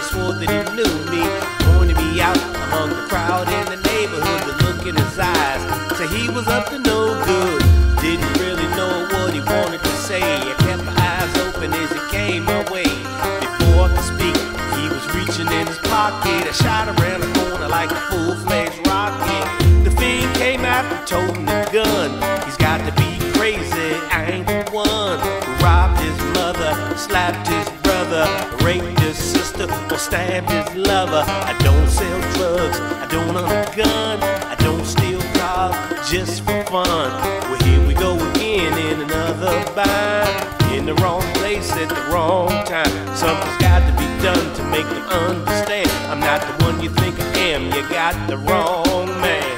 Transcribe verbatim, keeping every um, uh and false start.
he swore that he knew me, pointed me out among the crowd in the neighborhood. The look in his eyes said he was up to no good. Didn't really know what he wanted to say. I kept my eyes open as he came my way. Before I could speak, he was reaching in his pocket. I shot around the corner like a full-fledged rocket. The fiend came out and toting the gun. He's got to be crazy, I ain't the one who robbed his mother, slapped his brother, raped his sister, or stabbed his lover. I don't sell drugs, I don't own a gun, I don't steal cars just for fun. Well, here we go again in another bind, in the wrong place at the wrong time. Something's got to be done to make them understand I'm not the one you think I am, you got the wrong man.